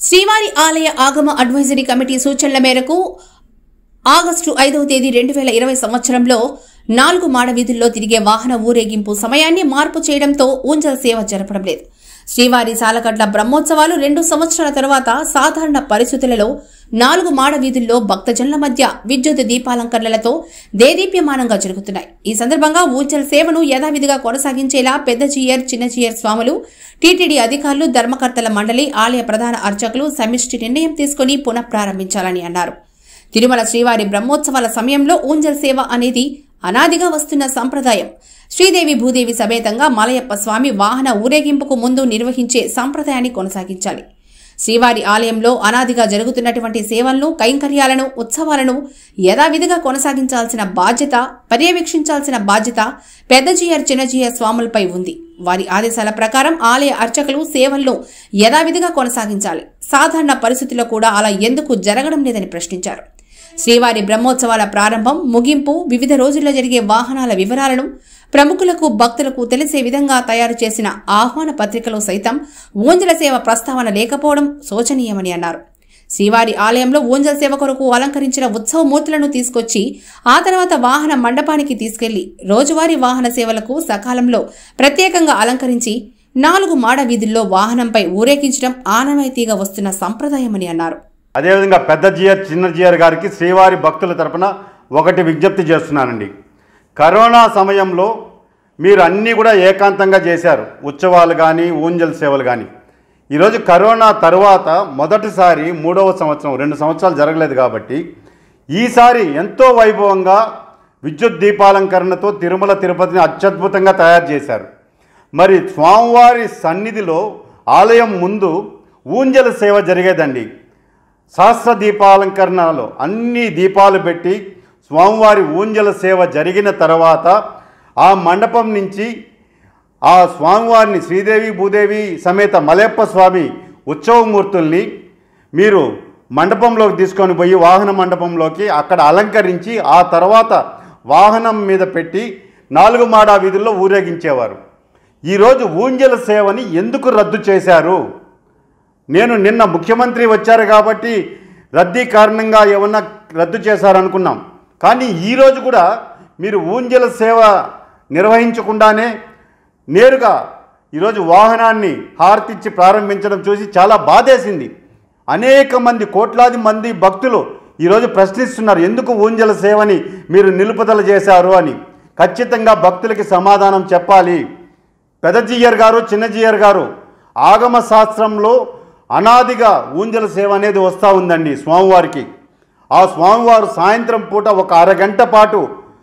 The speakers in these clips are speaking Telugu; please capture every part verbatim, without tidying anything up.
శ్రీవారి ఆలయ ఆగమ అడ్వైజరీ కమిటీ సూచనల మేరకు ఆగస్టు ఐదవ తేదీ రెండు వేల ఇరవై సంవత్సరంలో నాలుగు మాడ వీధుల్లో తిరిగే వాహన ఊరేగింపు సమయాన్ని మార్పు చేయడంతో ఊంజల్ సేవ జరపడం లేదు. శ్రీవారి సాలకట్ల బ్రహ్మోత్సవాలు రెండు సంవత్సరాల తర్వాత సాధారణ పరిస్థితులలో నాలుగు మాడ వీధుల్లో భక్తజనుల మధ్య విద్యుత్ దీపాలంకరణలతో దేదీప్యమానంగా జరుగుతున్నాయి. ఈ సందర్భంగా ఊంజల్ సేవను యథావిధిగా కొనసాగించేలా పెద్ద జీయర్ చిన్న జీయర్ స్వాములు, టీటీడీ అధికారులు, ధర్మకర్తల మండలి, ఆలయ ప్రధాన అర్చకులు సమిష్టి నిర్ణయం తీసుకుని పునఃప్రారంభించాలని అన్నారు. తిరుమల శ్రీవారి బ్రహ్మోత్సవాల సమయంలో ఊంజల్ సేవ అనేది అనాదిగా వస్తున్న సంప్రదాయం. శ్రీదేవి భూదేవి సమేతంగా మలయప్ప స్వామి వాహన ఊరేగింపుకు ముందు నిర్వహించే సంప్రదాయాన్ని కొనసాగించాలి. శ్రీవారి ఆలయంలో అనాదిగా జరుగుతున్నటువంటి సేవలను, కైంకర్యాలను, ఉత్సవాలను యథావిధిగా కొనసాగించాల్సిన బాధ్యత, పర్యవేక్షించాల్సిన బాధ్యత పెద్ద జీయర్ చిన్న జీయర్ స్వాములపై ఉంది. వారి ఆదేశాల ప్రకారం ఆలయ అర్చకులు సేవలను యథావిధిగా కొనసాగించాలి. సాధారణ పరిస్థితుల్లో కూడా అలా ఎందుకు జరగడం లేదని ప్రశ్నించారు. శ్రీవారి బ్రహ్మోత్సవాల ప్రారంభం, ముగింపు, వివిధ రోజుల్లో జరిగే వాహనాల వివరాలను ప్రముఖులకు, భక్తులకు తెలిసే విధంగా తయారు చేసిన ఆహ్వాన పత్రికలో సైతం ఊంజల సేవ ప్రస్తావన లేకపోవడం శోచనీయమని అన్నారు. శ్రీవారి ఆలయంలో ఊంజల సేవ కొరకు అలంకరించిన ఉత్సవ మూర్తులను తీసుకొచ్చి ఆ తర్వాత వాహన మండపానికి తీసుకెళ్లి రోజువారీ వాహన సేవలకు సకాలంలో ప్రత్యేకంగా అలంకరించి నాలుగు మాడ వీధుల్లో వాహనంపై ఊరేగించడం ఆనవాయితీగా వస్తున్న సంప్రదాయమని అన్నారు. అదేవిధంగా పెద్ద జీయర్ చిన్న జీయర్ గారికి శ్రీవారి భక్తుల తరపున ఒకటి విజ్ఞప్తి చేస్తున్నానండి. కరోనా సమయంలో మీరు అన్నీ కూడా ఏకాంతంగా చేశారు, ఉత్సవాలు కానీ ఊంజల్ సేవలు కానీ. ఈరోజు కరోనా తర్వాత మొదటిసారి మూడవ సంవత్సరం, రెండు సంవత్సరాలు జరగలేదు కాబట్టి ఈసారి ఎంతో వైభవంగా విద్యుత్ దీపాలంకరణతో తిరుమల తిరుపతిని అత్యద్భుతంగా తయారు చేశారు. మరి స్వామివారి సన్నిధిలో ఆలయం ముందు ఊంజల సేవ జరిగేదండి. సహస్ర దీపాలంకరణలో అన్ని దీపాలు పెట్టి స్వామివారి ఊంజల సేవ జరిగిన తర్వాత ఆ మండపం నుంచి ఆ స్వామివారిని శ్రీదేవి భూదేవి సమేత మలయప్ప స్వామి ఉత్సవమూర్తుల్ని మీరు మండపంలోకి తీసుకొని పోయి వాహన మండపంలోకి అక్కడ అలంకరించి ఆ తర్వాత వాహనం మీద పెట్టి నాలుగు మాడా వీధుల్లో ఊరేగించేవారు. ఈరోజు ఊంజల సేవని ఎందుకు రద్దు చేశారు? నేను నిన్న ముఖ్యమంత్రి వచ్చారు కాబట్టి రద్దీ కారణంగా ఏమన్నా రద్దు చేశారనుకున్నాం. కానీ ఈరోజు కూడా మీరు ఊంజల సేవ నిర్వహించకుండానే నేరుగా ఈరోజు వాహనాన్ని హారతిచ్చి ప్రారంభించడం చూసి చాలా బాధేసింది. అనేక మంది, కోట్లాది మంది భక్తులు ఈరోజు ప్రశ్నిస్తున్నారు, ఎందుకు ఊంజల సేవని మీరు నిలుపుదల చేశారు అని. ఖచ్చితంగా భక్తులకి సమాధానం చెప్పాలి. పెద్ద జీయర్ గారు, చిన్న జీయర్ గారు, ఆగమ శాస్త్రంలో అనాదిగా ఊంజల సేవ అనేది వస్తూ ఉందండి స్వామివారికి. ఆ స్వామివారు సాయంత్రం పూట ఒక అరగంట పాటు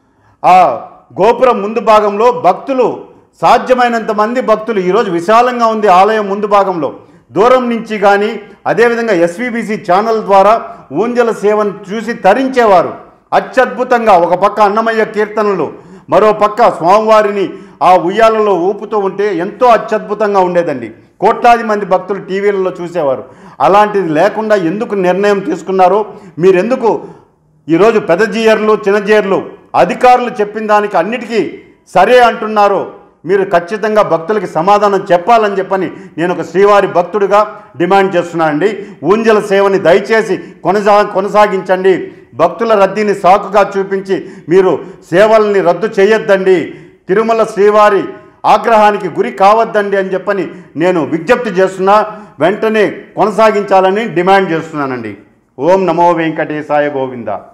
ఆ గోపురం ముందు భాగంలో భక్తులు, సాధ్యమైనంత మంది భక్తులు, ఈరోజు విశాలంగా ఉంది ఆలయం ముందు భాగంలో, దూరం నుంచి కానీ అదేవిధంగా ఎస్వీబీసీ ఛానల్ ద్వారా ఊంజల సేవను చూసి తరించేవారు. అత్యద్భుతంగా ఒక పక్క అన్నమయ్య కీర్తనలు, మరో పక్క స్వామివారిని ఆ ఉయ్యాలలో ఊపుతూ ఉంటే ఎంతో అత్యద్భుతంగా ఉండేదండి. కోట్లాది మంది భక్తులు టీవీలలో చూసేవారు. అలాంటిది లేకుండా ఎందుకు నిర్ణయం తీసుకున్నారో, మీరెందుకు ఈరోజు పెద్ద జీయర్లు చిన్న జీయర్లు అధికారులు చెప్పిన దానికి అన్నిటికీ సరే అంటున్నారో మీరు ఖచ్చితంగా భక్తులకి సమాధానం చెప్పాలని చెప్పని నేను ఒక శ్రీవారి భక్తుడిగా డిమాండ్ చేస్తున్నానండి. ఊంజల సేవని దయచేసి కొనసా కొనసాగించండి. భక్తుల రద్దీని సాకుగా చూపించి మీరు సేవల్ని రద్దు చేయొద్దండి. తిరుమల శ్రీవారి ఆగ్రహానికి గురి కావద్దండి అని చెప్పని నేను విజ్ఞప్తి చేస్తున్నా. వెంటనే కొనసాగించాలని డిమాండ్ చేస్తున్నానండి. ఓం నమో వెంకటేశాయ గోవింద.